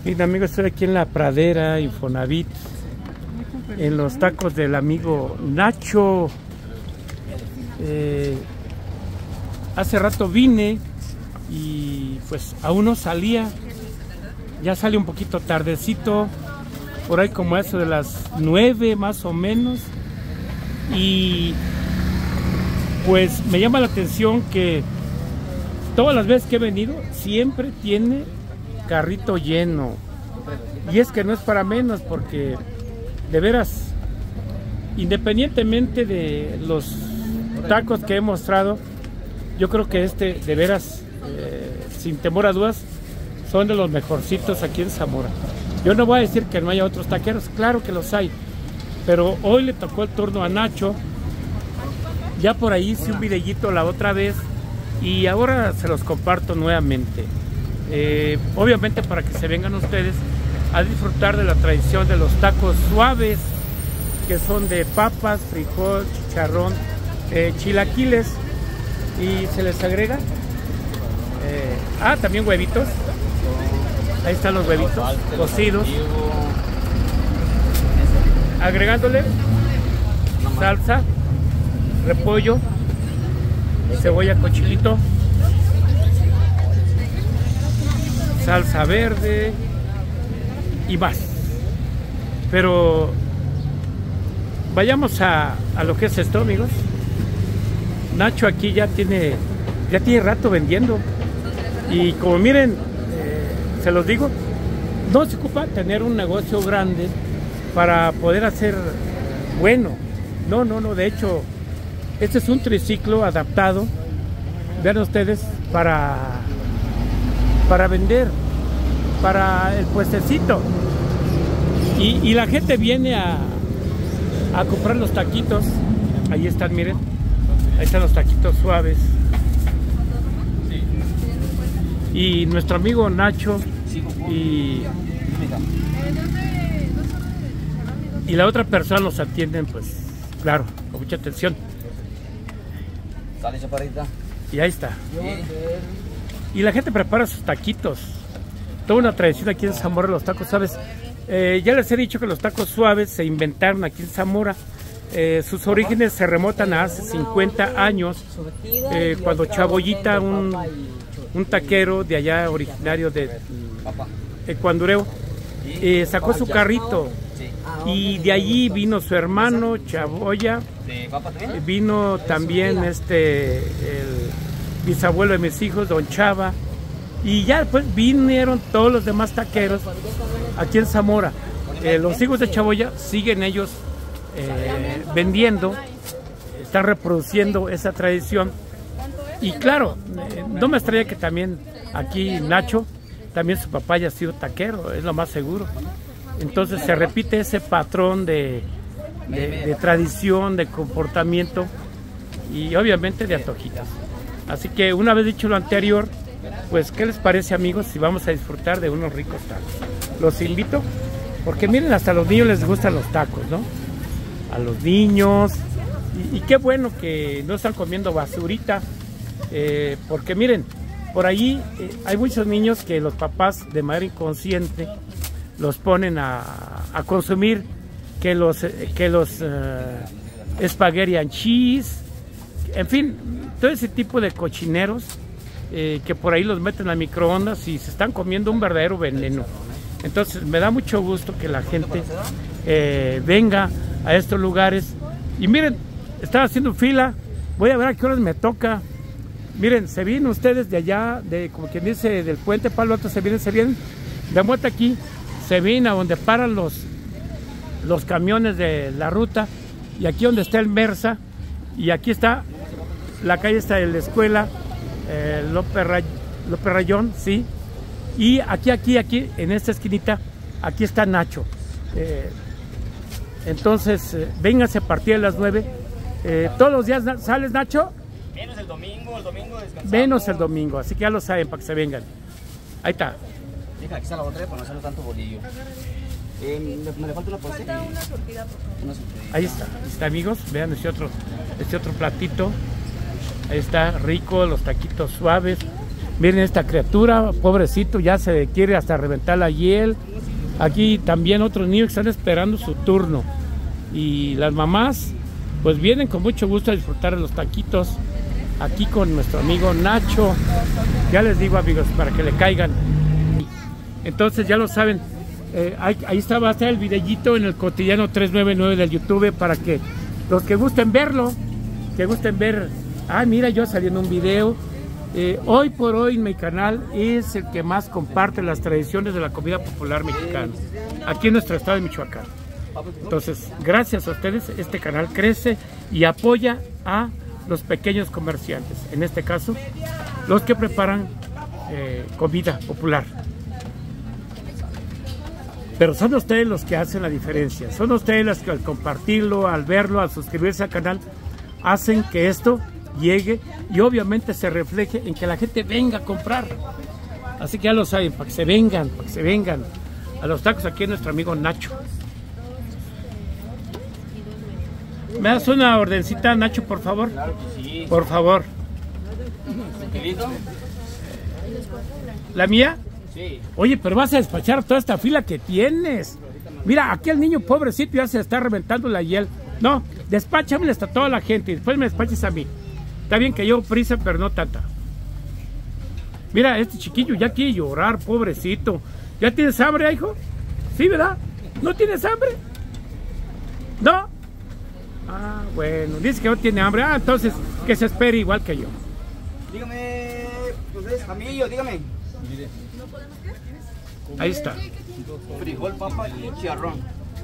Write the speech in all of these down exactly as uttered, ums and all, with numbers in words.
Bien, amigos, estoy aquí en la Pradera, Infonavit, en los tacos del amigo Nacho. Eh, hace rato vine y pues aún no salía, ya sale un poquito tardecito, por ahí como eso de las nueve más o menos, y pues me llama la atención que todas las veces que he venido siempre tiene carrito lleno, y es que no es para menos, porque de veras, independientemente de los tacos que he mostrado, yo creo que este de veras, eh, sin temor a dudas, son de los mejorcitos aquí en Zamora. Yo no voy a decir que no haya otros taqueros, claro que los hay, pero hoy le tocó el turno a Nacho. Ya por ahí hice un videíto la otra vez y ahora se los comparto nuevamente. Eh, obviamente para que se vengan ustedes a disfrutar de la tradición de los tacos suaves, que son de papas, frijol, chicharrón, eh, chilaquiles, y se les agrega eh, ah, también huevitos. Ahí están los huevitos cocidos, agregándole salsa, repollo, cebolla con chilito, salsa verde y más. Pero vayamos a, a lo que es esto, amigos. Nacho aquí ya tiene ya tiene rato vendiendo, y como miren, eh, se los digo, no se ocupa tener un negocio grande para poder hacer bueno. No, no, no, de hecho este es un triciclo adaptado, vean ustedes, para para vender, para el puestecito, y, y la gente viene a, a comprar los taquitos. Ahí están, miren, ahí están los taquitos suaves, y nuestro amigo Nacho y, y la otra persona los atienden, pues claro, con mucha atención. Sale, chaparrita. Y ahí está. Y la gente prepara sus taquitos. Toda una tradición aquí en Zamora, los tacos suaves. Eh, ya les he dicho que los tacos suaves se inventaron aquí en Zamora. Eh, sus orígenes se remontan a hace cincuenta años, eh, cuando Chabollita, un, un taquero de allá, originario de Ecuandureo, eh, sacó su carrito. Y de allí vino su hermano Chaboya, vino también este el bisabuelo de mis hijos, don Chava, y ya después vinieron todos los demás taqueros aquí en Zamora. Eh, los hijos de Chaboya siguen ellos eh, vendiendo, están reproduciendo esa tradición, y claro, eh, no me extraña que también aquí Nacho, también su papá haya sido taquero, es lo más seguro. Entonces se repite ese patrón de, de, de tradición, de comportamiento, y obviamente de antojitos. Así que una vez dicho lo anterior, pues ¿qué les parece, amigos, si vamos a disfrutar de unos ricos tacos? Los invito, porque miren, hasta a los niños les gustan los tacos, ¿no? A los niños, y, y qué bueno que no están comiendo basurita, eh, porque miren, por ahí eh, hay muchos niños que los papás de manera inconsciente los ponen a, a consumir que los que los uh, spaghetti and cheese, en fin, todo ese tipo de cochineros, eh, que por ahí los meten a microondas y se están comiendo un verdadero veneno. Entonces me da mucho gusto que la gente eh, venga a estos lugares. Y miren, estaba haciendo fila, voy a ver a qué horas me toca. Miren, se vienen ustedes de allá, de como quien dice, del puente Palo Alto, se vienen, se vienen de vuelta aquí, se viene a donde paran los, los camiones de la ruta, y aquí donde está el Mersa, y aquí está la calle, está de la escuela, eh, López, Ray, López Rayón, sí, y aquí, aquí, aquí, en esta esquinita, aquí está Nacho. Eh, entonces, eh, vénganse a partir de las nueve, eh, todos los días. ¿Sales, Nacho? Menos el domingo, el domingo descansamos. Menos el domingo, así que ya lo saben, para que se vengan. Ahí está. Deja, aquí está la otra para no hacerlo tanto bolillo. Eh, me, me le falta una porción. Falta una surtida, por favor. Una surtida. Ahí está, ahí está, amigos, vean este otro, este otro platito. Ahí está, rico, los taquitos suaves. Miren esta criatura, pobrecito, ya se quiere hasta reventar la hiel. Aquí también otros niños que están esperando su turno. Y las mamás, pues vienen con mucho gusto a disfrutar de los taquitos. Aquí con nuestro amigo Nacho. Ya les digo, amigos, para que le caigan. Entonces ya lo saben, eh, ahí, ahí está, va a estar el videíto en el Cotidiano trescientos noventa y nueve del YouTube para que los que gusten verlo, que gusten ver, ah, mira, yo saliendo un video. Eh, hoy por hoy mi canal es el que más comparte las tradiciones de la comida popular mexicana, aquí en nuestro estado de Michoacán. Entonces, gracias a ustedes, este canal crece y apoya a los pequeños comerciantes, en este caso, los que preparan eh, comida popular. Pero son ustedes los que hacen la diferencia, son ustedes los que al compartirlo, al verlo, al suscribirse al canal, hacen que esto llegue y obviamente se refleje en que la gente venga a comprar. Así que ya lo saben, para que se vengan, para que se vengan a los tacos. Aquí es nuestro amigo Nacho. ¿Me das una ordencita, Nacho, por favor? Claro que sí. Por favor. ¿La mía? Sí. Oye, pero vas a despachar toda esta fila que tienes. Mira, aquí el niño pobrecito ya se está reventando la hiel. No, despáchame hasta toda la gente y después me despaches a mí. Está bien que yo prisa, pero no tanta. Mira, este chiquillo ya quiere llorar, pobrecito. ¿Ya tienes hambre, hijo? ¿Sí, verdad? ¿No tienes hambre? ¿No? Ah, bueno, dice que no tiene hambre. Ah, entonces, que se espere igual que yo. Dígame, pues, Camillo, dígame. Ahí está. Frijol, papa y chicharrón.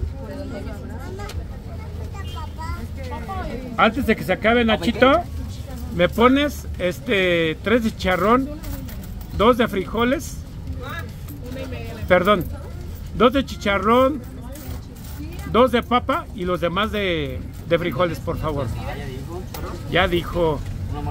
Antes de que se acabe, Nachito, me pones este tres de chicharrón, dos de frijoles, perdón, dos de chicharrón, dos de papa y los demás de, de frijoles, por favor. Ya dijo.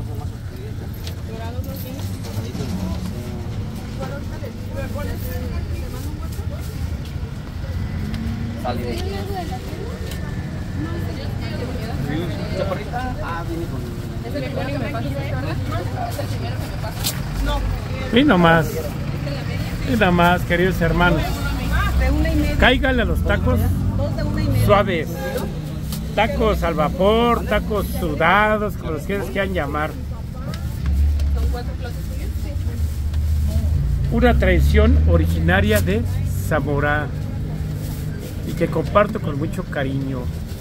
Y nomás, y nomás, queridos hermanos, cáigale a los tacos suaves, tacos al vapor, tacos sudados, como los quieres quieran llamar. Una tradición originaria de Zamora y que comparto con mucho cariño.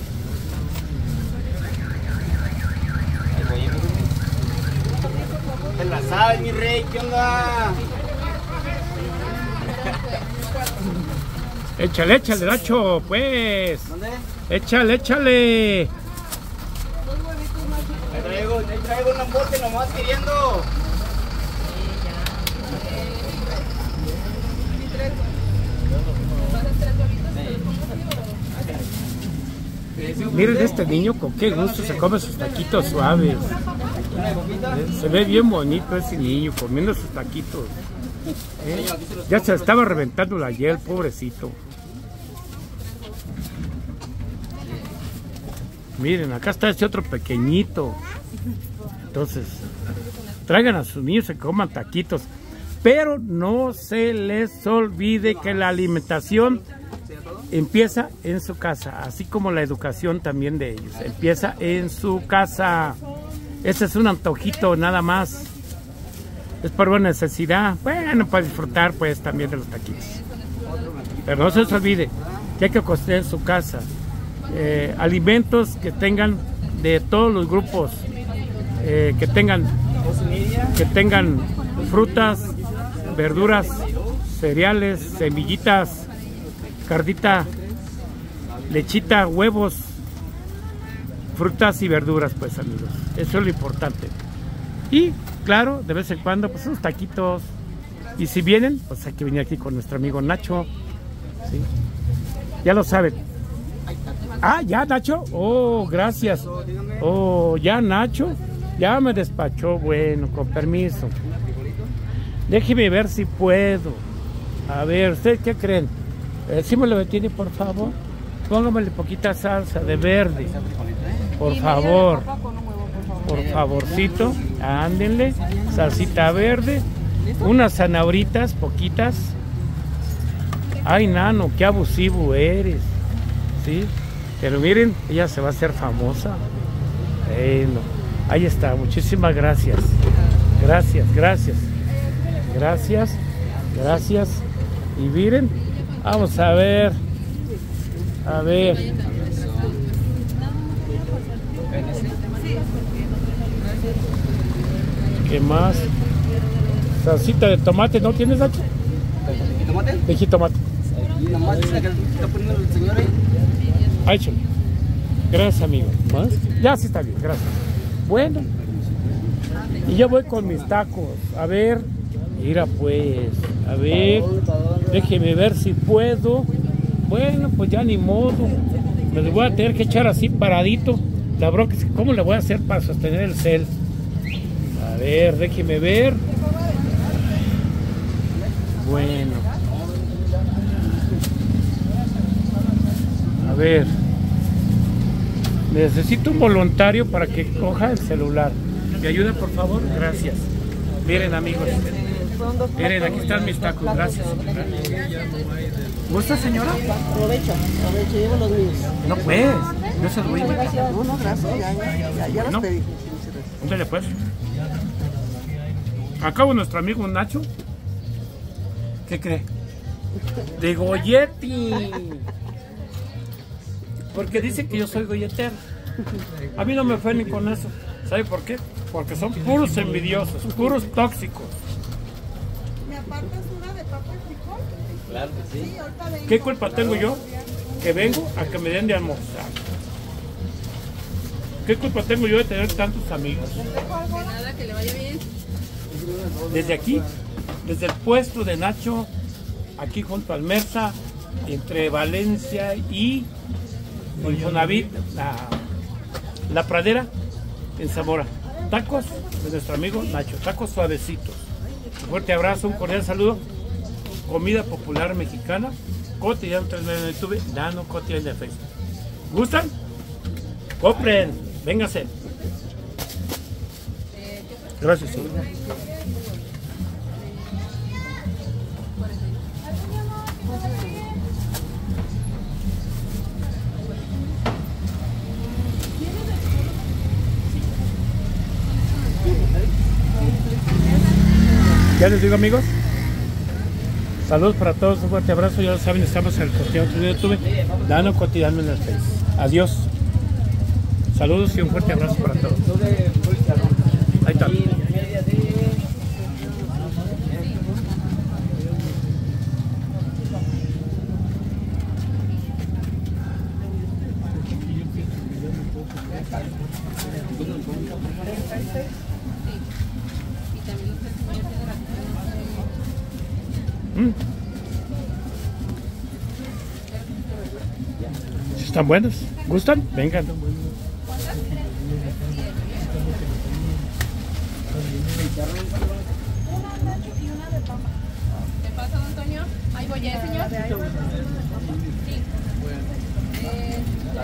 Te la sabes, mi rey, ¿qué onda? Échale, échale, Nacho, pues. ¿Dónde? Échale, échale. Ahí traigo, ahí traigo un bote nomás queriendo. Miren este niño con qué gusto se come sus taquitos suaves. Se ve bien bonito ese niño comiendo sus taquitos. ¿Eh? Ya se estaba reventando la hiel, pobrecito. Miren, acá está este otro pequeñito. Entonces, traigan a sus niños que coman taquitos. Pero no se les olvide que la alimentación empieza en su casa, así como la educación también de ellos. Empieza en su casa. Ese es un antojito nada más. Es por buena necesidad. Bueno, para disfrutar pues también de los taquitos. Pero no se les olvide que hay que cocinar en su casa. Eh, alimentos que tengan de todos los grupos. Eh, que tengan que tengan frutas, verduras, cereales, semillitas, cardita, lechita, huevos, frutas y verduras, pues, amigos. Eso es lo importante. Y claro, de vez en cuando pues unos taquitos. Y si vienen, pues hay que venir aquí con nuestro amigo Nacho, ¿sí? Ya lo saben. Ah, ya, Nacho. Oh, gracias. Oh, ya, Nacho. Ya me despachó. Bueno, con permiso. Déjeme ver si puedo. A ver, ¿ustedes qué creen? Eh, ¿Sí me lo detiene, por favor? Póngamele poquita salsa de verde. Por favor. Por favorcito. Ándenle. Salsita verde. unas zanahoritas, poquitas. Ay, nano, qué abusivo eres. ¿Sí? Pero miren, ella se va a hacer famosa. Bueno, ahí está, muchísimas gracias. Gracias, gracias. Gracias, gracias. Y miren, vamos a ver. A ver. ¿Qué más? Salsita de tomate, ¿no tienes, Nacho? ¿De tomate? De jitomate. Y nomás dice que está poniendo el señor ahí. Ay, chule. Gracias, amigo. ¿Más? Ya sí está bien, gracias. Bueno. Y yo voy con mis tacos. A ver. Mira pues. A ver. Déjeme ver si puedo. Bueno, pues ya ni modo. Me lo voy a tener que echar así paradito. La bronca es que ¿cómo le voy a hacer para sostener el cel? A ver, déjeme ver. Bueno. A ver. Necesito un voluntario para que coja el celular. ¿Me ayuda, por favor? Gracias. Miren, amigos. Miren, aquí están mis tacos. Gracias. ¿Gusta, señora? Aprovecho, aprovecho, llevo los míos. No, pues. Yo se lo voy a invitar. No, no, gracias, ya, ya, ya, ya los No. pedí. Ándale, pues. Acabo nuestro amigo Nacho. ¿Qué cree? De Goyetti. Porque dice que yo soy golletero. A mí no me fue ni con eso. ¿Sabe por qué? Porque son puros envidiosos, puros tóxicos. ¿Me apartas una de papa y frijol? Claro que sí. Sí, ahorita vengo. ¿Qué culpa tengo yo? Que vengo a que me den de almorzar. ¿Qué culpa tengo yo de tener tantos amigos? Nada, que le vaya bien. Desde aquí, desde el puesto de Nacho, aquí junto al Mersa, entre Valencia y Infonavit, la, la Pradera, en Zamora. Tacos de nuestro amigo Nacho, tacos suavecitos. Un fuerte abrazo, un cordial saludo. Comida popular mexicana, cotidiano en YouTube, Nano Cotidiano en Facebook. ¿Gustan? Compren, vénganse. Gracias, señor. Ya les digo, amigos, saludos para todos, un fuerte abrazo. Ya lo saben, estamos en el cotidiano de YouTube, Nano Cotidiano en el Facebook. Adiós, saludos y un fuerte abrazo para todos. Ahí está. Mm. ¿Están buenos? ¿Gustan? Vengan. ¿Qué pasa, don Antonio? Ahí voy, ¿eh, señor? Sí. Eh,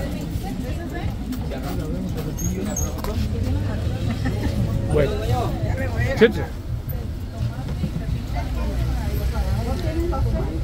Bueno. Sí, sí.